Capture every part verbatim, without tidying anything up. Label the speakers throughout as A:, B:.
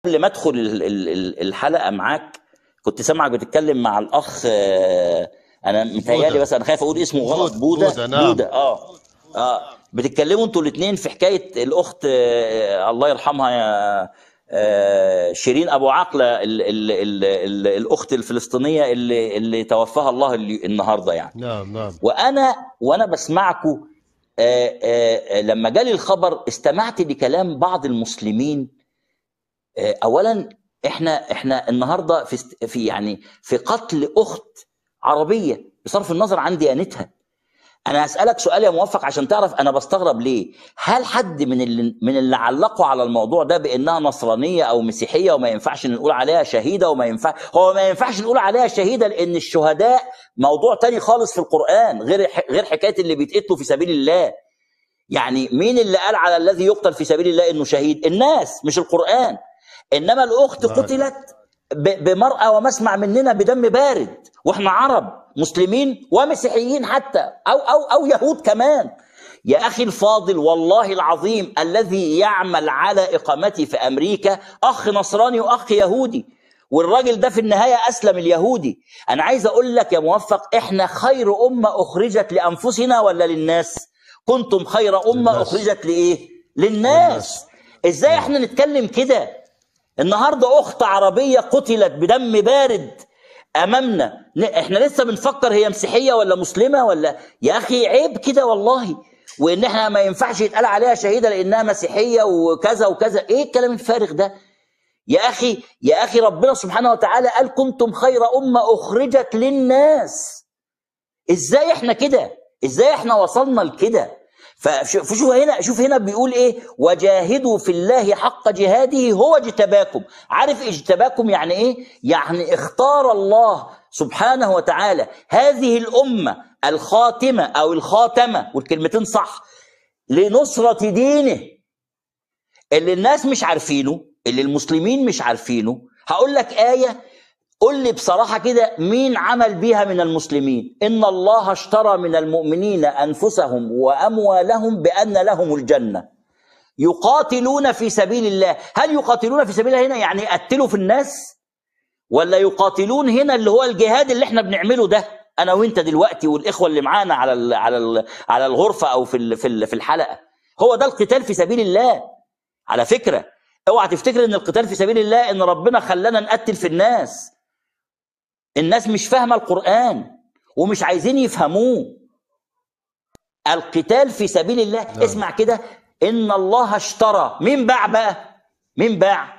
A: قبل ما ادخل الحلقه معاك كنت سامعك بتتكلم مع الاخ، انا متهيألي بس انا خايف اقول اسمه غلط. بوده
B: بوده نعم.
A: بوده اه اه بتتكلموا انتوا الاثنين في حكايه الاخت آه الله يرحمها يا آه شيرين ابو عقله، ال ال ال ال الاخت الفلسطينيه اللي اللي توفاها الله النهارده يعني.
B: نعم نعم.
A: وانا وانا بسمعكم آه آه لما جالي الخبر استمعت لكلام بعض المسلمين. آه اولا احنا احنا النهارده في في يعني في قتل اخت عربيه بصرف النظر عن ديانتها. انا هسالك سؤال يا موفق عشان تعرف انا بستغرب ليه. هل حد من اللي من اللي علقوا على الموضوع ده بانها نصرانيه او مسيحيه وما ينفعش نقول عليها شهيده وما ينفع هو ما ينفعش نقول عليها شهيده لان الشهداء موضوع تاني خالص في القران غير غير حكايه اللي بيتقتلوا في سبيل الله. يعني مين اللي قال على الذي يقتل في سبيل الله انه شهيد؟ الناس مش القران. انما الاخت قتلت بمرأة ومسمع مننا بدم بارد، واحنا عرب مسلمين ومسيحيين حتى او او او يهود كمان. يا اخي الفاضل والله العظيم الذي يعمل على اقامتي في امريكا اخ نصراني واخ يهودي، والراجل ده في النهايه اسلم اليهودي. انا عايز اقول لك يا موفق احنا خير امه اخرجت لانفسنا ولا للناس؟ كنتم خير امه
B: للناس.
A: اخرجت لايه؟ للناس. ازاي احنا نتكلم كده؟ النهارده اخت عربيه قتلت بدم بارد امامنا، احنا لسه بنفكر هي مسيحيه ولا مسلمه ولا. يا اخي عيب كده والله. وان احنا ما ينفعش يتقال عليها شهيده لانها مسيحيه وكذا وكذا. ايه الكلام الفارغ ده يا اخي؟ يا اخي ربنا سبحانه وتعالى قال كنتم خير امه اخرجت للناس. ازاي احنا كده؟ ازاي احنا وصلنا لكده؟ فشوف هنا، شوف هنا بيقول ايه؟ وجاهدوا في الله حق جهاده هو اجتباكم. عارف اجتباكم يعني ايه؟ يعني اختار الله سبحانه وتعالى هذه الامه الخاتمه او الخاتمه، والكلمتين صح، لنصره دينه اللي الناس مش عارفينه، اللي المسلمين مش عارفينه. هقول لك ايه، قل لي بصراحة كده مين عمل بيها من المسلمين؟ إن الله اشترى من المؤمنين أنفسهم وأموالهم بأن لهم الجنة يقاتلون في سبيل الله. هل يقاتلون في سبيل الله هنا يعني يقتلوا في الناس؟ ولا يقاتلون هنا اللي هو الجهاد اللي احنا بنعمله ده أنا وإنت دلوقتي والإخوة اللي معانا على ال على ال على الغرفة أو في في في الحلقة؟ هو ده القتال في سبيل الله. على فكرة اوعى تفتكر إن القتال في سبيل الله إن ربنا خلانا نقتل في الناس. الناس مش فاهمة القرآن ومش عايزين يفهموه. القتال في سبيل الله نعم. اسمع كده، إن الله اشترى. مين باع بقى؟ مين باع؟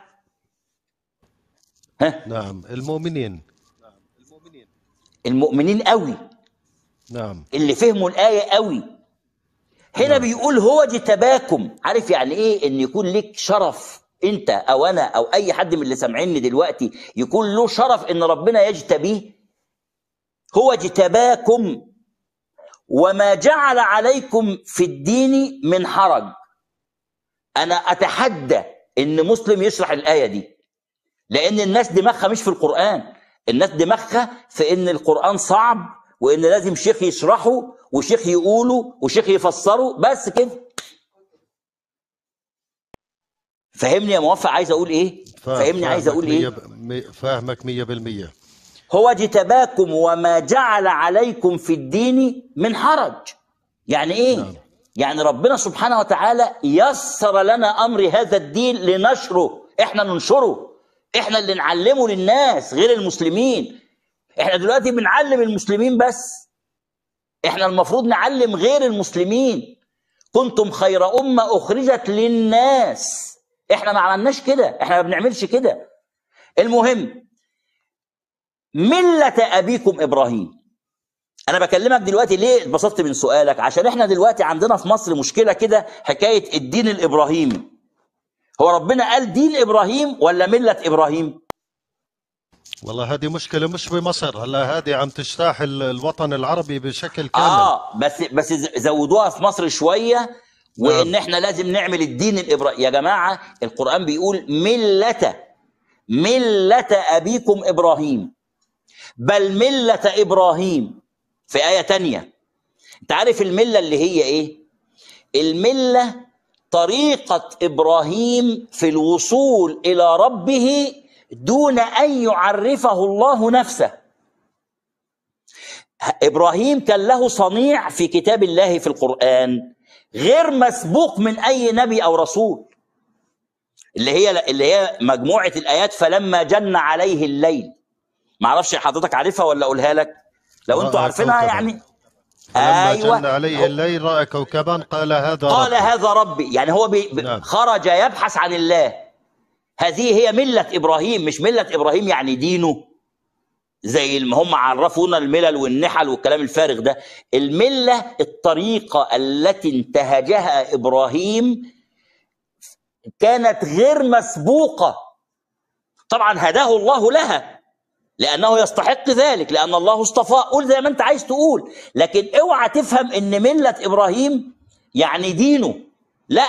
B: ها؟ نعم المؤمنين.
A: المؤمنين قوي.
B: نعم.
A: اللي فهموا الآية قوي. هنا نعم. بيقول هو اجتباكم. عارف يعني ايه ان يكون لك شرف انت او انا او اي حد من اللي سامعيني دلوقتي يكون له شرف ان ربنا يجتبيه؟ هو اجتباكم وما جعل عليكم في الدين من حرج. انا اتحدى ان مسلم يشرح الايه دي، لان الناس دماغها مش في القران، الناس دماغها في ان القران صعب وان لازم شيخ يشرحه وشيخ يقوله وشيخ يفسره بس كده. فهمني يا موفق عايز اقول ايه؟ فهمني عايز اقول ايه؟
B: فاهمك مية بالمية.
A: هو اجتباكم وما جعل عليكم في الدين من حرج. يعني ايه؟ نعم. يعني ربنا سبحانه وتعالى يسر لنا امر هذا الدين لنشره، احنا ننشره، احنا اللي نعلمه للناس غير المسلمين. احنا دلوقتي بنعلم المسلمين بس، احنا المفروض نعلم غير المسلمين. كنتم خير امه اخرجت للناس. احنا ما عملناش كده، احنا ما بنعملش كده. المهم ملة ابيكم ابراهيم. انا بكلمك دلوقتي ليه اتبسطت من سؤالك؟ عشان احنا دلوقتي عندنا في مصر مشكلة كده، حكاية الدين الابراهيمي. هو ربنا قال دين ابراهيم ولا ملة ابراهيم؟
B: والله هذه مشكلة مش بمصر، هلا هذه عم تجتاح الوطن العربي بشكل كامل.
A: اه بس بس زودوها في مصر شوية، وان احنا لازم نعمل الدين الابراهيمي. يا جماعه القران بيقول مله مله ابيكم ابراهيم، بل مله ابراهيم في ايه تانية. انت عارف المله اللي هي ايه؟ المله طريقة إبراهيم في الوصول إلى ربه دون أن يعرفه الله نفسه. إبراهيم كان له صنيع في كتاب الله في القرآن غير مسبوق من أي نبي أو رسول، اللي هي اللي هي مجموعة الآيات فلما جن عليه الليل. معرفش حضرتك عارفها ولا أقولها لك؟ لو أنتوا عارفينها يعني.
B: فلما
A: أيوة.
B: جن عليه الليل رأى كوكبا قال هذا
A: قال
B: ربي.
A: هذا ربي، يعني هو بي
B: نعم.
A: خرج يبحث عن الله. هذه هي ملة إبراهيم، مش ملة إبراهيم يعني دينه زي ما هم عرفونا الملل والنحل والكلام الفارغ ده. الملة الطريقة التي انتهجها إبراهيم كانت غير مسبوقة، طبعا هداه الله لها لأنه يستحق ذلك، لأن الله اصطفاه. قول زي ما أنت عايز تقول، لكن اوعى تفهم إن ملة إبراهيم يعني دينه، لا.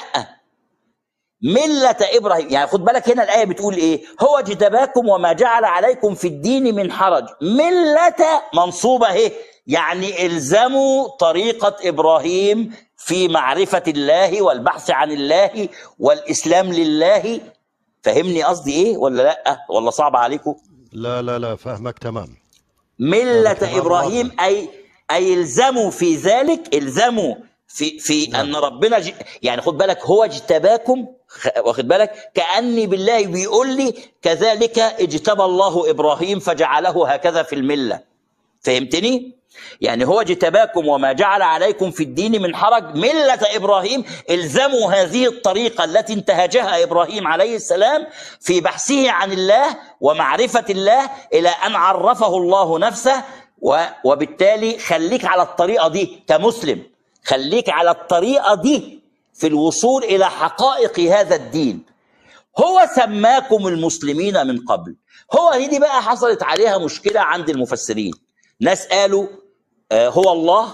A: ملة إبراهيم يعني خد بالك هنا الآية بتقول إيه؟ هو اجتباكم وما جعل عليكم في الدين من حرج. ملة منصوبة اهي، يعني الزموا طريقة إبراهيم في معرفة الله والبحث عن الله والإسلام لله. فهمني قصدي إيه ولا لأ؟ ولا صعب عليكم؟
B: لا لا لا فهمك تمام.
A: ملة
B: تمام
A: إبراهيم
B: واضح.
A: أي أي الزموا في ذلك، الزموا في في
B: نعم.
A: أن ربنا ج... يعني خد بالك هو اجتباكم، واخد بالك كأني بالله بيقول لي كذلك اجتبى الله إبراهيم فجعله هكذا في الملة. فهمتني؟ يعني هو اجتباكم وما جعل عليكم في الدين من حرج. ملة إبراهيم الزموا هذه الطريقة التي انتهجها إبراهيم عليه السلام في بحثه عن الله ومعرفة الله إلى أن عرفه الله نفسه. وبالتالي خليك على الطريقة دي كمسلم، خليك على الطريقة دي في الوصول إلى حقائق هذا الدين. هو سماكم المسلمين من قبل. هو دي بقى حصلت عليها مشكلة عند المفسرين. ناس قالوا آه هو الله،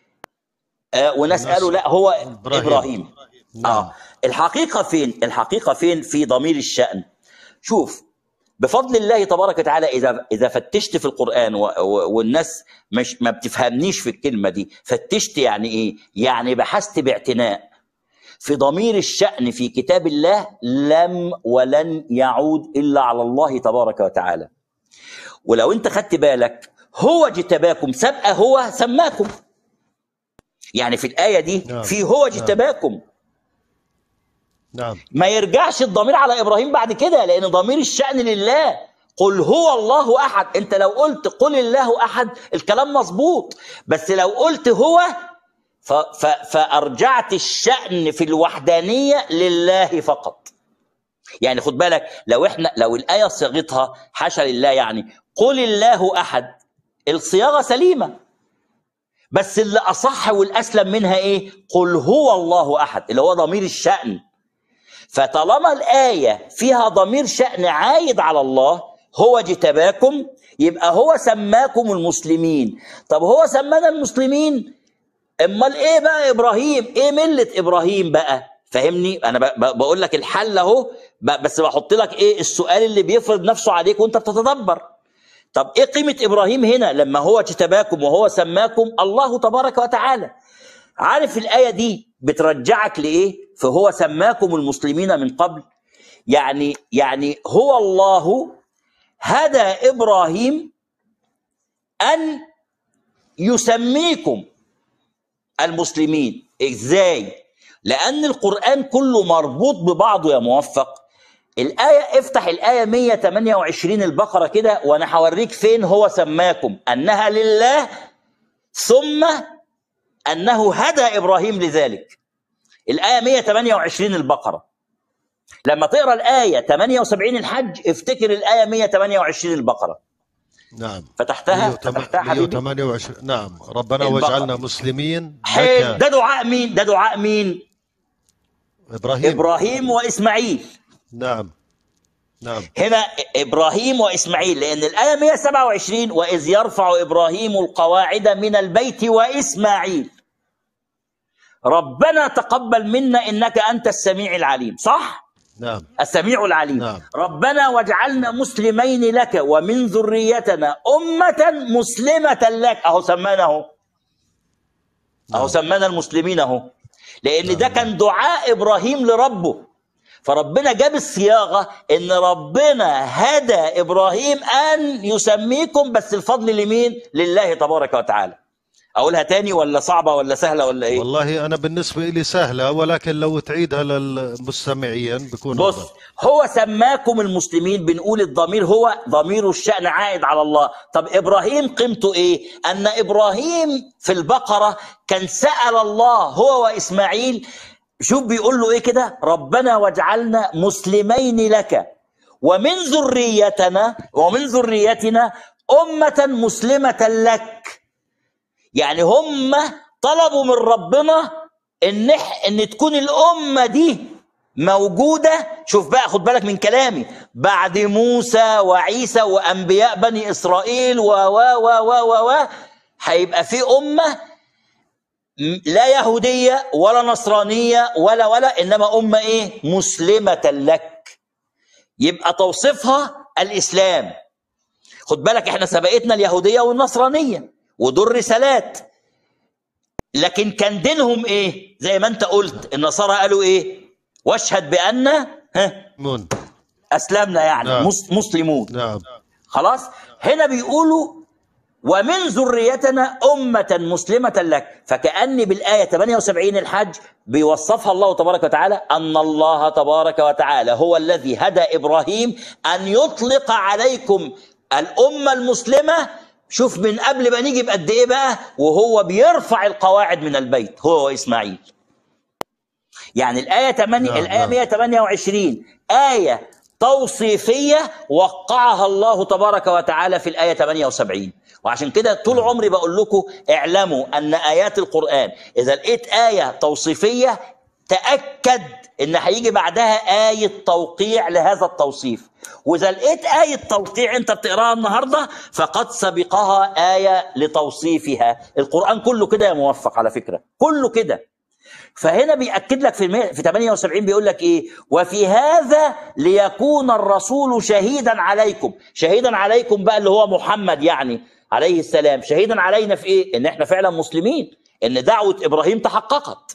A: آه وناس قالوا لا هو إبراهيم, إبراهيم.
B: نعم.
A: آه الحقيقة فين؟ الحقيقة فين؟ في ضمير الشأن. شوف بفضل الله تبارك وتعالى، إذا إذا فتشت في القرآن و و والناس مش ما بتفهمنيش في الكلمة دي، فتشت يعني إيه؟ يعني بحثت باعتناء في ضمير الشأن في كتاب الله، لم ولن يعود إلا على الله تبارك وتعالى. ولو أنت خدت بالك هو اجتباكم سبق هو سماكم، يعني في الآية دي
B: نعم.
A: في هو اجتباكم.
B: نعم.
A: ما يرجعش الضمير على إبراهيم بعد كده، لأن ضمير الشأن لله. قل هو الله أحد. أنت لو قلت قل الله أحد الكلام مظبوط، بس لو قلت هو ف ف فأرجعت الشأن في الوحدانية لله فقط. يعني خد بالك لو احنا لو الآية صيغتها حاشا لله، يعني قل الله أحد، الصياغة سليمة، بس اللي أصح والأسلم منها إيه؟ قل هو الله أحد، اللي هو ضمير الشأن. فطالما الآية فيها ضمير شأن عايد على الله، هو اجتباكم، يبقى هو سماكم المسلمين. طب هو سمانا المسلمين، امال ايه بقى ابراهيم؟ ايه ملة ابراهيم بقى؟ فهمني؟ انا بقول لك الحل اهو، بس بحط لك ايه السؤال اللي بيفرض نفسه عليك وانت بتتدبر. طب ايه قيمة ابراهيم هنا لما هو اجتباكم وهو سماكم الله تبارك وتعالى؟ عارف الآية دي بترجعك لإيه؟ فهو سماكم المسلمين من قبل. يعني يعني هو الله هدى إبراهيم أن يسميكم المسلمين. إزاي؟ لأن القرآن كله مربوط ببعضه يا موفق. الآية افتح الآية مية وتمانية وعشرين البقرة كده وأنا هوريك فين هو سماكم، أنها لله ثم أنه هدى إبراهيم لذلك. الآية مية وتمانية وعشرين البقرة. لما تقرأ الآية ثمانية وسبعين الحج افتكر الآية مية وتمانية وعشرين البقرة.
B: نعم.
A: فتحتها فتحتها حبيبي.
B: مية وتمانية وعشرين. نعم. ربنا واجعلنا مسلمين.
A: حلو. ده دعاء مين؟ ده دعاء مين؟
B: إبراهيم.
A: إبراهيم وإسماعيل.
B: نعم. نعم.
A: هنا إبراهيم وإسماعيل، لأن الآية مية وسبعة وعشرين وإذ يرفع إبراهيم القواعد من البيت وإسماعيل ربنا تقبل منا إنك أنت السميع العليم. صح؟
B: نعم.
A: السميع العليم.
B: نعم.
A: ربنا واجعلنا مسلمين لك ومن ذريتنا أمة مسلمة لك. أهو سمانا أهو. أهو سمانا المسلمين أهو. لأن ده كان دعاء إبراهيم لربه. فربنا جاب الصياغة إن ربنا هدى إبراهيم أن يسميكم، بس الفضل لمين؟ لله تبارك وتعالى. أقولها تاني ولا صعبة ولا سهلة ولا إيه؟
B: والله أنا بالنسبة لي سهلة، ولكن لو تعيدها للمستمعين بيكون
A: بص
B: أفضل.
A: هو سماكم المسلمين، بنقول الضمير هو ضمير الشأن عائد على الله. طب إبراهيم قيمته إيه؟ أن إبراهيم في البقرة كان سأل الله هو وإسماعيل، شوف بيقول له إيه كده؟ ربنا واجعلنا مسلمين لك ومن ذريتنا ومن ذريتنا أمة مسلمة لك. يعني هم طلبوا من ربنا إن إن تكون الأمة دي موجودة. شوف بقى، خد بالك من كلامي، بعد موسى وعيسى وأنبياء بني إسرائيل و و و و و هيبقى في أمة لا يهودية ولا نصرانية ولا ولا إنما أمة إيه؟ مسلمة لك. يبقى توصيفها الإسلام. خد بالك إحنا سبقتنا اليهودية والنصرانية ودول رسالات، لكن كان دينهم إيه؟ زي ما أنت قلت النصارى قالوا إيه؟ واشهد بأن ها
B: مون.
A: أسلمنا، يعني
B: نعم.
A: مسلمون.
B: نعم.
A: خلاص. هنا بيقولوا ومن ذريتنا أمة مسلمة لك، فكأن بالآية ثمانية وسبعين الحج بيوصفها الله تبارك وتعالى أن الله تبارك وتعالى هو الذي هدى إبراهيم أن يطلق عليكم الأمة المسلمة. شوف من قبل ما نيجي بقد إيه بقى، وهو بيرفع القواعد من البيت هو وإسماعيل. يعني الآية ثمانية
B: نعم.
A: الآية
B: نعم.
A: مئة وثمانية وعشرين آية توصيفية وقعها الله تبارك وتعالى في الآية ثمانية وسبعين. وعشان كده طول عمري بقول لكم اعلموا أن آيات القرآن إذا لقيت آية توصيفية تأكد إن هيجي بعدها آية توقيع لهذا التوصيف، وإذا لقيت آية توقيع أنت بتقراها النهاردة فقد سبقها آية لتوصيفها. القرآن كله كده يا موفق على فكرة، كله كده. فهنا بيأكد لك في في ثمانية وسبعين بيقول لك ايه؟ وفي هذا ليكون الرسول شهيدا عليكم. شهيدا عليكم بقى اللي هو محمد يعني عليه السلام. شهيدا علينا في ايه؟ ان احنا فعلا مسلمين، ان دعوة ابراهيم تحققت.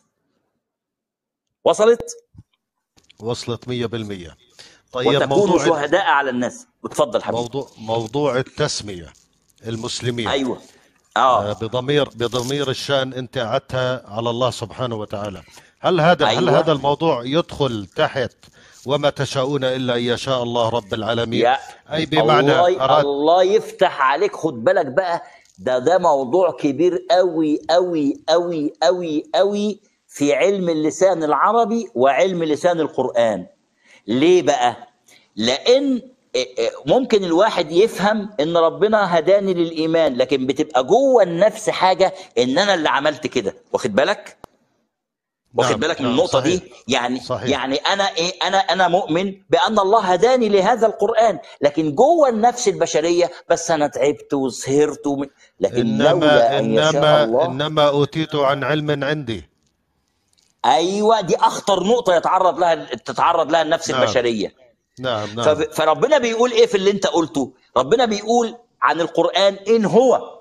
A: وصلت؟
B: وصلت مية بالمية. طيب،
A: وتكونوا
B: موضوع
A: شهداء على الناس. وتفضل حبيبي.
B: موضوع موضوع التسمية المسلمين.
A: ايوه.
B: آه،
A: اه
B: بضمير بضمير الشأن انت قعدتها على الله سبحانه وتعالى. هل هذا
A: أيوة.
B: هل هذا الموضوع يدخل تحت وما تشاءون الا ان يشاء الله رب العالمين؟
A: يا
B: اي بمعنى
A: الله
B: أراد...
A: الله يفتح عليك. خد بالك بقى، ده ده موضوع كبير قوي قوي قوي قوي قوي في علم اللسان العربي وعلم لسان القرآن. ليه بقى؟ لأن ممكن الواحد يفهم ان ربنا هداني للإيمان، لكن بتبقى جوه النفس حاجة ان انا اللي عملت كده. واخد بالك؟ واخد
B: نعم.
A: بالك من
B: نعم.
A: النقطة
B: صحيح.
A: دي؟ يعني
B: صحيح.
A: يعني انا ايه؟ انا انا مؤمن بان الله هداني لهذا القرآن، لكن جوه النفس البشرية بس انا تعبت وسهرت وم... لكن
B: انما
A: لولا ان يشاء
B: انما
A: الله.
B: انما اوتيت عن علم عندي.
A: ايوه، دي اخطر نقطة يتعرض لها تتعرض لها النفس
B: نعم.
A: البشرية.
B: نعم. نعم.
A: فب... فربنا بيقول ايه في اللي انت قلته؟ ربنا بيقول عن القرآن ان هو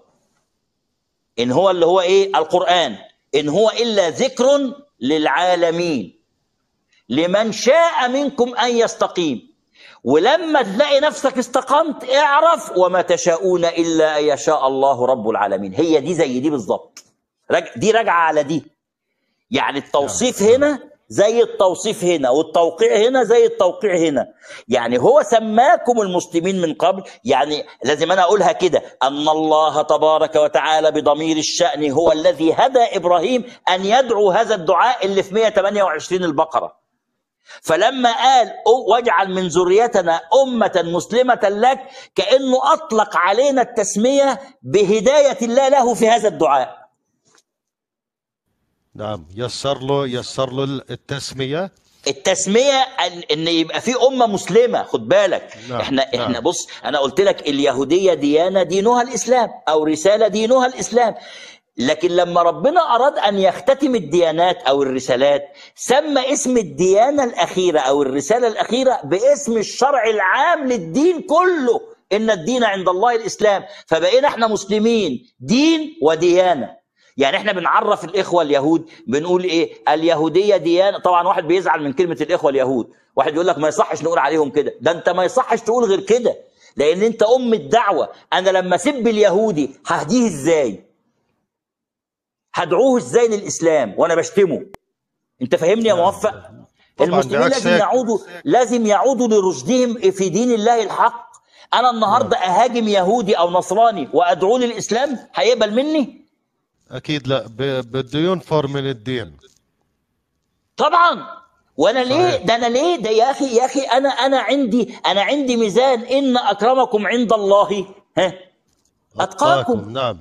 A: ان هو اللي هو ايه؟ القرآن ان هو الا ذكر للعالمين لمن شاء منكم ان يستقيم. ولما تلاقي نفسك استقمت اعرف وما تشاءون الا ان يشاء الله رب العالمين. هي دي زي دي بالظبط، رج... دي راجعه على دي. يعني التوصيف هنا زي التوصيف هنا، والتوقيع هنا زي التوقيع هنا. يعني هو سماكم المسلمين من قبل، يعني لازم أنا أقولها كده، أن الله تبارك وتعالى بضمير الشأن هو الذي هدى إبراهيم أن يدعو هذا الدعاء اللي في مئة وثمانية وعشرين البقرة. فلما قال واجعل من ذريتنا أمة مسلمة لك، كأنه أطلق علينا التسمية بهداية الله له في هذا الدعاء.
B: نعم. يسر له يسر له التسمية.
A: التسمية ان, إن يبقى في أمة مسلمة. خد بالك.
B: نعم.
A: احنا احنا
B: نعم.
A: بص، انا قلت لك اليهودية ديانة دينها الإسلام، او رسالة دينها الإسلام. لكن لما ربنا أراد أن يختتم الديانات أو الرسالات سمى اسم الديانة الأخيرة أو الرسالة الأخيرة باسم الشرع العام للدين كله، إن الدين عند الله الإسلام. فبقينا احنا مسلمين دين وديانة. يعني احنا بنعرف الاخوه اليهود بنقول ايه؟ اليهوديه ديانه. طبعا واحد بيزعل من كلمه الاخوه اليهود، واحد يقول لك ما يصحش نقول عليهم كده. ده انت ما يصحش تقول غير كده، لان انت ام الدعوه. انا لما اسب اليهودي ههديه ازاي؟ هدعوه ازاي للاسلام وانا بشتمه؟ انت فاهمني يا موفق؟
B: طبعا
A: المسلمين
B: بعكس
A: لازم
B: هيك.
A: يعودوا لازم يعودوا لرشدهم في دين الله الحق. انا النهارده اهاجم يهودي او نصراني وادعوه للاسلام، هيقبل مني؟
B: اكيد لا، ب- بده ينفر من الدين.
A: طبعا. وانا ليه
B: صحيح.
A: ده؟ انا ليه ده يا اخي؟ يا اخي انا انا عندي انا عندي ميزان، ان اكرمكم عند الله ها اتقاكم.
B: اتقاكم. نعم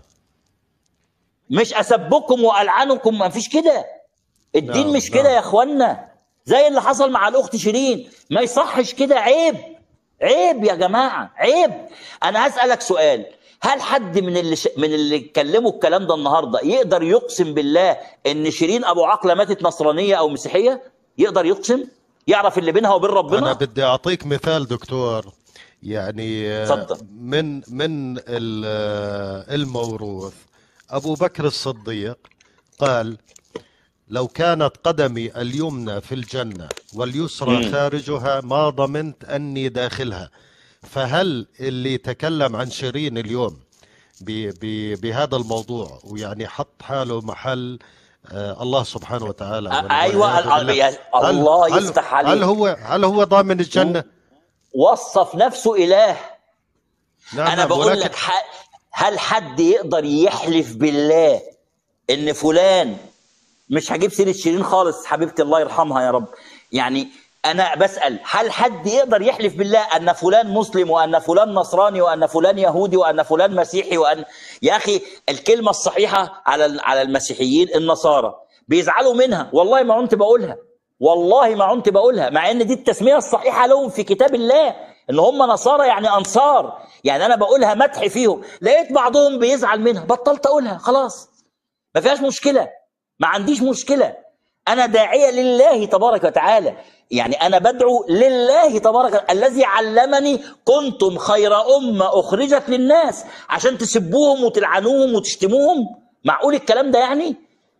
A: مش اسبكم والعنكم، ما فيش كده. الدين
B: نعم
A: مش كده
B: نعم.
A: يا اخوانا، زي اللي حصل مع الاخت شيرين. ما يصحش كده، عيب عيب يا جماعه، عيب. انا هسالك سؤال، هل حد من اللي ش... من اللي اتكلموا الكلام ده النهارده يقدر يقسم بالله ان شيرين ابو عقله ماتت نصرانيه او مسيحيه؟ يقدر يقسم؟ يعرف اللي بينها وبين
B: انا
A: ربنا؟
B: بدي اعطيك مثال دكتور، يعني آه،
A: اتفضل.
B: من من ال- آه، الموروث. ابو بكر الصديق قال: لو كانت قدمي اليمنى في الجنة واليسرى
A: مم.
B: خارجها ما ضمنت أني داخلها. فهل اللي تكلم عن شيرين اليوم ب- ب- بهذا الموضوع ويعني حط حاله محل آه، الله سبحانه وتعالى
A: أ-
B: وال-
A: ايوه،
B: والعياذ
A: ال-
B: بالله،
A: يا
B: هل
A: الله
B: هل
A: يفتح
B: هل
A: عليك.
B: هو هل هو ضامن الجنة؟
A: وصف نفسه اله.
B: نعم
A: انا
B: نعم،
A: بقول
B: ولكن
A: لك، ح- هل حد يقدر يحلف بالله ان فلان، مش هجيب سيره شيرين خالص حبيبتي الله يرحمها يا رب، يعني انا بسال، هل حد يقدر يحلف بالله ان فلان مسلم وان فلان نصراني وان فلان يهودي وان فلان مسيحي وان... يا اخي الكلمه الصحيحه على على المسيحيين النصارى بيزعلوا منها، والله ما كنت بقولها، والله ما كنت بقولها، مع ان دي التسميه الصحيحه لهم في كتاب الله، ان هم نصارى يعني انصار، يعني انا بقولها مدح فيهم. لقيت بعضهم بيزعل منها، بطلت اقولها خلاص، ما فيهاش مشكله، ما عنديش مشكله. انا داعيه لله تبارك وتعالى، يعني انا بدعو لله تبارك وتعالى الذي علمني كنتم خير امه اخرجت للناس، عشان تسبوهم وتلعنوهم وتشتموهم؟ معقول الكلام ده يعني؟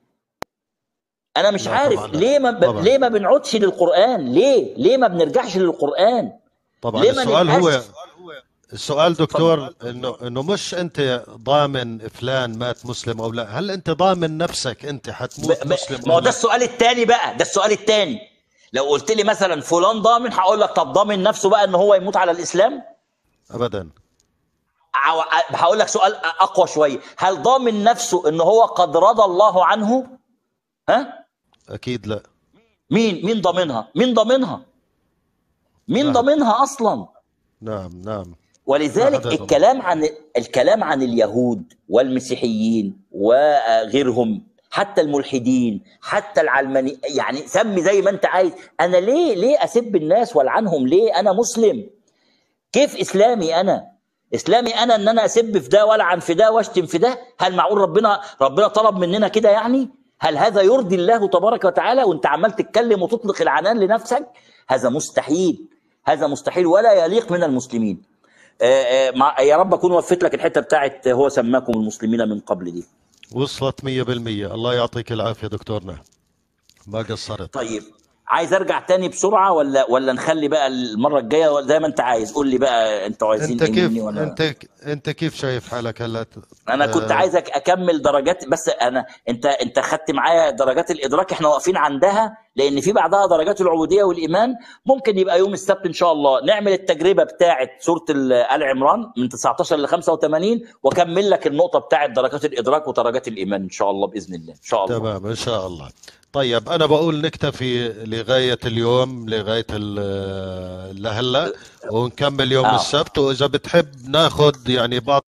A: انا مش
B: لا
A: عارف
B: طبعا لا.
A: ليه ما ب...
B: طبعا
A: ليه ما بنعودش للقران؟ ليه ليه ما بنرجعش للقران؟
B: طبعا
A: ليه ما
B: السؤال
A: نبقاش...
B: هو السؤال
A: اتفضل.
B: دكتور، انه انه مش انت ضامن فلان مات مسلم او لا، هل انت ضامن نفسك انت
A: ب...
B: حتموت
A: ب...
B: مسلم
A: ما
B: او
A: هو ده
B: لا؟
A: السؤال الثاني بقى، ده السؤال الثاني. لو قلت لي مثلا فلان ضامن، هقول لك طب ضامن نفسه بقى ان هو يموت على الاسلام؟
B: ابدا.
A: عو- هقول لك سؤال اقوى شويه، هل ضامن نفسه ان هو قد رضى الله عنه؟ ها؟
B: اكيد لا.
A: مين مين ضامنها؟ مين ضامنها؟ مين
B: لا حد.
A: ضامنها اصلا؟
B: نعم نعم. لا
A: ولذلك
B: حدا يضمن.
A: الكلام عن الكلام عن اليهود والمسيحيين وغيرهم، حتى الملحدين، حتى العلماني، يعني سمي زي ما انت عايز. انا ليه ليه اسب الناس والعنهم؟ ليه؟ انا مسلم. كيف اسلامي انا؟ اسلامي انا ان انا اسب في ده والعن في ده واشتم في ده؟ هل معقول ربنا ربنا طلب مننا كده يعني؟ هل هذا يرضي الله تبارك وتعالى وانت عمال تتكلم وتطلق العنان لنفسك؟ هذا مستحيل، هذا مستحيل ولا يليق من المسلمين. آه، آه، مع- يا رب اكون وفيت لك الحته بتاعت هو سماكم المسلمين من قبل دي.
B: وصلت مية بالمية. الله يعطيك العافية دكتورنا، ما قصرت.
A: طيب، عايز ارجع تاني بسرعه ولا ولا نخلي بقى المره الجايه؟ ولا زي ما انت عايز، قول لي بقى انتوا عايزين
B: انت
A: ايه مني
B: كيف
A: وانا...
B: انت انت كيف شايف حالك هلا؟
A: انا كنت
B: آه
A: عايزك اكمل درجات، بس انا انت انت خدت معايا درجات الادراك، احنا واقفين عندها، لان في بعدها درجات العبوديه والايمان. ممكن يبقى يوم السبت ان شاء الله نعمل التجربه بتاعه سوره ال- ال عمران من تسعتاشر ل خمسة وثمانين، واكمل لك النقطه بتاعه درجات الادراك ودرجات الايمان ان شاء الله باذن الله، ان شاء الله.
B: تمام ان شاء الله. طيب انا بقول نكتفي لغاية اليوم، لغاية ال- لهلا، ونكمل يوم
A: اه
B: السبت، واذا بتحب ناخذ يعني بعض